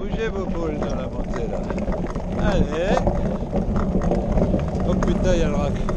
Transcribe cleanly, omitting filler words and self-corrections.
bougez vos boules dans la montée là. Allez. Oh putain, il y a le rack.